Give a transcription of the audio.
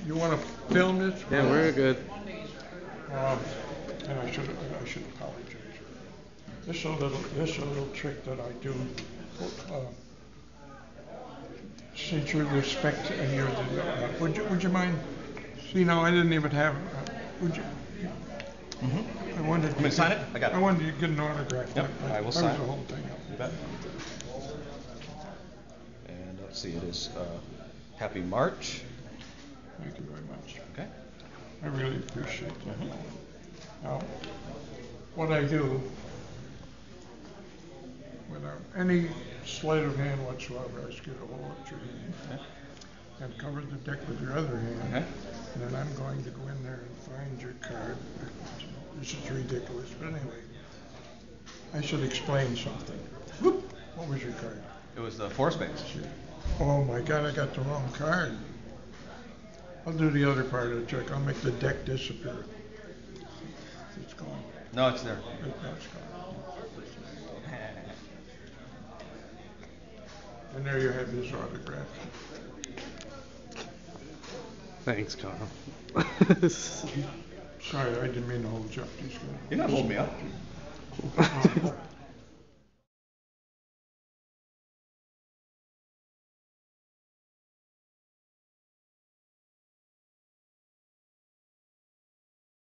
You want to film this? Yeah, we're good. And I should apologize. This a little trick that I do. Since you're the would you mind? See, now I didn't even have. Would you? Mm-hmm. I wanted. You sign it? I got it. I wanted to get an autograph. Yep, I will sign the whole thing up. You bet. And let's see, it is Happy March. Thank you very much. Okay. I really appreciate that. Now, what I do, without any sleight of hand whatsoever, I just get a hold of your hand and cover the deck with your other hand. Okay. And then I'm going to go in there and find your card. This is ridiculous, but anyway, I should explain something. What was your card? It was the 4 spades. Oh my God, I got the wrong card. I'll do the other part of the trick. I'll make the deck disappear. It's gone. No, it's there. It's gone. And there you have his autograph. Thanks, Carl. Sorry, I didn't mean to hold you up. You're not holding me up.